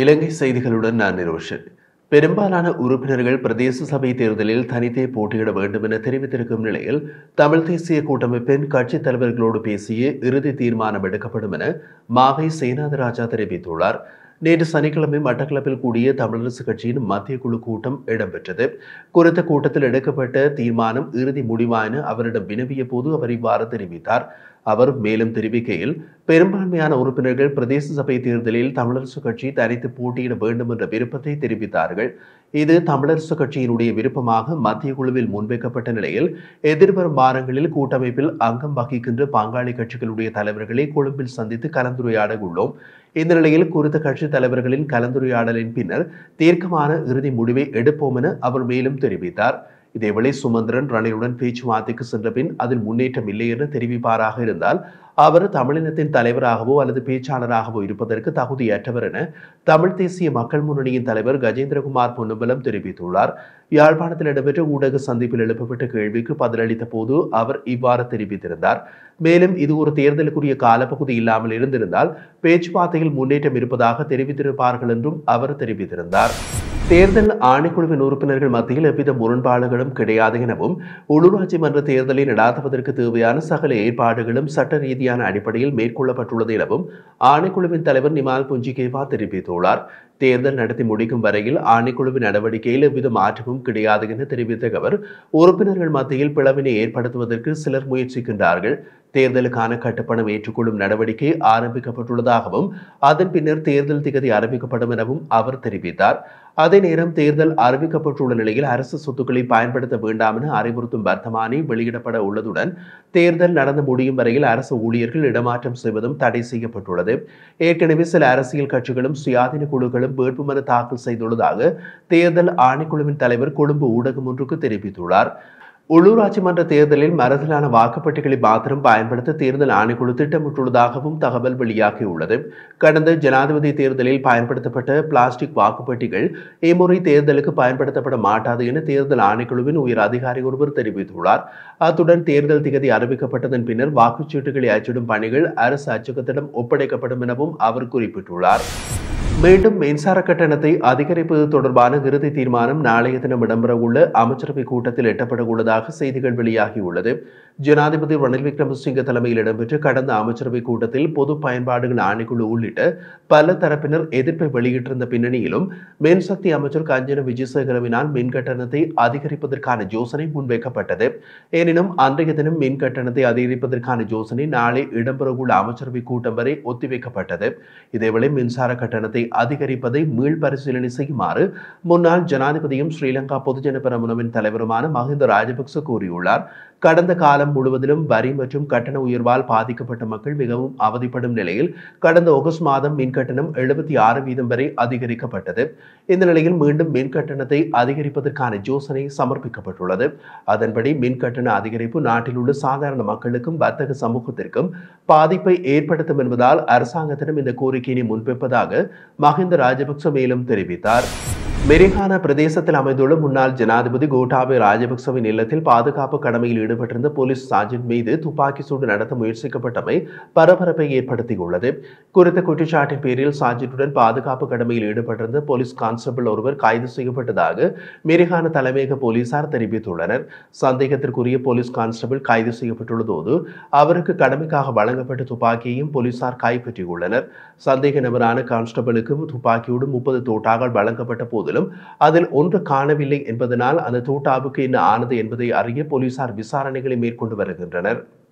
இலங்கை செய்திகளுடன் நான் நிரோஷன். பெரும்பாலான உறுப்பினர்கள் பிரதேச சபை தேர்தலில் தனித்தே போட்டியிட வேண்டும் என தெரிவித்திருக்கும் நிலையில் தமிழ் தேசிய கூட்டமைப்பின் கட்சித் தலைவர்களோடு பேசிய இறுதி தீர்மானம் எடுக்கப்படும் என மாவை சேனாதிராஜா தெரிவித்துள்ளார். நேற்று சனிக்கிழமை மட்டக்களப்பில் கூடிய தமிழரசு கட்சியின் மத்திய குழு கூட்டம் இடம்பெற்றது. குறித்த கூட்டத்தில் எடுக்கப்பட்ட தீர்மானம் இறுதி முடிவா என அவரிடம் வினவிய போது அவர் இவ்வாறு தெரிவித்தார். அவர் மேலும் தெரிவிக்கையில், பெரும்பான்மையான உறுப்பினர்கள் பிரதேச சபை தேர்தலில் தமிழரசு கட்சி தனித்து போட்டியிட வேண்டும் என்ற விருப்பத்தை தெரிவித்தார்கள். இது தமிழரசு கட்சியினுடைய விருப்பமாக மத்திய குழுவில் முன்வைக்கப்பட்ட நிலையில் எதிர்வரும் வாரங்களில் கூட்டமைப்பில் அங்கம் வகிக்கின்ற பங்காளி கட்சிகளுடைய தலைவர்களை கொழும்பில் சந்தித்து கலந்துரையாட உள்ளோம். இந்த நிலையில் குறித்த கட்சி தலைவர்களின் கலந்துரையாடலின் பின்னர் தீர்க்கமான இறுதி முடிவை எடுப்போம் என அவர் மேலும் தெரிவித்தார். இதேவேளை சுமந்திரன் ரணிலுடன் பேச்சுவார்த்தைக்கு சென்ற பின் அதில் முன்னேற்றம் இல்லை என தெரிவிப்பாராக இருந்தால் அவர் தமிழினத்தின் தலைவராகவோ அல்லது பேச்சாளராகவோ இருப்பதற்கு தகுதியற்றவர் என தமிழ் தேசிய மக்கள் முன்னணியின் தலைவர் கஜேந்திரகுமார் பொன்னம்பலம் தெரிவித்துள்ளார். யாழ்ப்பாணத்தில் இடம்பெற்ற ஊடக சந்திப்பில் எழுப்பப்பட்ட கேள்விக்கு பதிலளித்த போது அவர் இவ்வாறு தெரிவித்திருந்தார். மேலும் இது ஒரு தேர்தலுக்குரிய காலப்பகுதி இல்லாமல் இருந்திருந்தால் பேச்சுவார்த்தையில் முன்னேற்றம் இருப்பதாக தெரிவித்திருப்பார்கள் என்றும் அவர் தெரிவித்திருந்தார். தேர்தல் ஆணைக்குழுவின் உறுப்பினர்கள் மத்தியில் எவ்வித முரண்பாடுகளும் கிடையாது எனவும் உள்ளூராட்சி மன்ற தேர்தலை நடாத்துவதற்கு தேவையான சகல ஏற்பாடுகளும் சட்ட ரீதியான அடிப்படையில் மேற்கொள்ளப்பட்டுள்ளது எனவும் ஆணைக்குழுவின் தலைவர் நிமால் புஞ்சிகேவா தெரிவித்துள்ளார். தேர்தல் நடத்தி முடிக்கும் வரையில் ஆணைக்குழுவின் நடவடிக்கையில் எவ்வித மாற்றமும் கிடையாது என தெரிவித்த அவர், உறுப்பினர்கள் மத்தியில் பிளவினை ஏற்படுத்துவதற்கு சிலர் முயற்சிக்கின்றார்கள். தேர்தலுக்கான கட்டுப்பணம் ஏற்றுக்கொள்ளும் நடவடிக்கை ஆரம்பிக்கப்பட்டுள்ளதாகவும் அதன் பின்னர் தேர்தல் திகதி அறிவிக்கப்படும் எனவும் அவர் தெரிவித்தார். அதே நேரம் தேர்தல் அறிவிக்கப்பட்டுள்ள நிலையில் அரசு சொத்துக்களை பயன்படுத்த வேண்டாம் என அறிவுறுத்தும் வர்த்தமானி வெளியிடப்பட உள்ளதுடன் தேர்தல் நடந்து முடியும் வரையில் அரசு ஊழியர்கள் இடமாற்றம் செய்வதும் தடை செய்யப்பட்டுள்ளது. ஏற்கனவே சில அரசியல் கட்சிகளும் சுயாதீன குழுக்களும் வேட்புமனு தாக்கல் செய்துள்ளதாக தேர்தல் ஆணைக்குழுவின் தலைவர் கொழும்பு ஊடகம் ஒன்றுக்கு தெரிவித்துள்ளார். உள்ளூராட்சி மன்ற தேர்தலில் மரத்திலான வாக்குப்பட்டிகளை மாத்திரம் பயன்படுத்த தேர்தல் ஆணைக்குழு திட்டமிட்டுள்ளதாகவும் தகவல் வெளியாகியுள்ளது. கடந்த ஜனாதிபதி தேர்தலில் பயன்படுத்தப்பட்ட பிளாஸ்டிக் வாக்குப்பட்டிகள் இம்முறை தேர்தலுக்கு பயன்படுத்தப்பட மாட்டாது என தேர்தல் ஆணைக்குழுவின் உயர் அதிகாரி ஒருவர் தெரிவித்துள்ளார். அத்துடன் தேர்தல் திகதி அறிவிக்கப்பட்டதன் பின்னர் வாக்குச்சீட்டுகளை அச்சிடும் பணிகள் அரசு அச்சகத்திடம் ஒப்படைக்கப்படும் எனவும் அவர் குறிப்பிட்டுள்ளார். மீண்டும் மின்சார கட்டணத்தை அதிகரிப்பது தொடர்பான இறுதி தீர்மானம் நாளைய தினம் இடம்பெறவுள்ள அமைச்சரவை கூட்டத்தில் எட்டப்பட உள்ளதாக செய்திகள் வெளியாகியுள்ளது. ஜனாதிபதி ரணில் விக்ரமசிங்க தலைமையில் இடம்பெற்ற கடந்த அமைச்சரவை கூட்டத்தில் பொது பயன்பாடுகள் ஆணைக்குழு உள்ளிட்ட பல தரப்பினர் எதிர்ப்பை வெளியிட்டிருந்த பின்னணியிலும் மின்சக்தி அமைச்சர் கஞ்சன விஜயசேகரவினால் மின் கட்டணத்தை அதிகரிப்பதற்கான யோசனை முன்வைக்கப்பட்டது. எனினும் அன்றைய தினம் மின் கட்டணத்தை அதிகரிப்பதற்கான யோசனை நாளை இடம்பெறவுள்ள அமைச்சரவை கூட்டம் வரை ஒத்திவைக்கப்பட்டது. இதேவேளை மின்சார கட்டணத்தை அதிகரிப்பதை மீள்பரிசீலனை செய்யுமாறு முன்னாள் ஜனாதிபதியும் ஸ்ரீலங்கா பொதுஜன பெரமுனவின் தலைவருமான மஹிந்த ராஜபக்ச கூறியுள்ளார். கடந்த காலம் முழுவதிலும் வரி மற்றும் கட்டண உயர்வால் பாதிக்கப்பட்ட மக்கள் மிகவும் அவதிப்படும் நிலையில் கடந்த ஆகஸ்ட் மாதம் மின் கட்டணம் 76% வரை அதிகரிக்கப்பட்டது. இந்த நிலையில் மீண்டும் மின் கட்டணத்தை அதிகரிப்பதற்கான யோசனை சமர்ப்பிக்கப்பட்டுள்ளது. அதன்படி மின் கட்டண அதிகரிப்பு நாட்டில் உள்ள சாதாரண மக்களுக்கும் வர்த்தக சமூகத்திற்கும் பாதிப்பை ஏற்படுத்தும் என்பதால் அரசாங்கத்திடம் இந்த கோரிக்கையை முன்வைப்பதாக மஹிந்த ராஜபக்ச மேலும் தெரிவித்தார். மெரிகான பிரதேசத்தில் அமைந்துள்ள முன்னாள் ஜனாதிபதி கோட்டாபய ராஜபக்சவின் இல்லத்தில் பாதுகாப்பு கடமையில் ஈடுபட்டிருந்த போலீஸ் சார்ஜென்ட் மீது துப்பாக்கி சூடு நடத்த முயற்சிக்கப்பட்டமை பரபரப்பை ஏற்படுத்தியுள்ளது. குறித்த குற்றச்சாட்டின் பேரில் சார்ஜென்ட்டுடன் பாதுகாப்பு கடமையில் ஈடுபட்டிருந்த போலீஸ் கான்ஸ்டபிள் ஒருவர் கைது செய்யப்பட்டதாக மெரிகான தலைமையக போலீசார் தெரிவித்துள்ளனர். சந்தேகத்திற்குரிய போலீஸ் கான்ஸ்டபிள் கைது செய்யப்பட்டுள்ளதோடு அவருக்கு கடமைக்காக வழங்கப்பட்ட துப்பாக்கியையும் போலீசார் கைப்பற்றியுள்ளனர். சந்தேக நபரான கான்ஸ்டபிளுக்கு துப்பாக்கியோடு 30 தோட்டாக்கள் வழங்கப்பட்ட போது அதில் ஒன்று காணவில்லை என்பதனால் அந்த தோட்டாவுக்கு என்ன ஆனது என்பதை அறிய போலீசார் விசாரணைகளை மேற்கொண்டு வருகின்றனர்.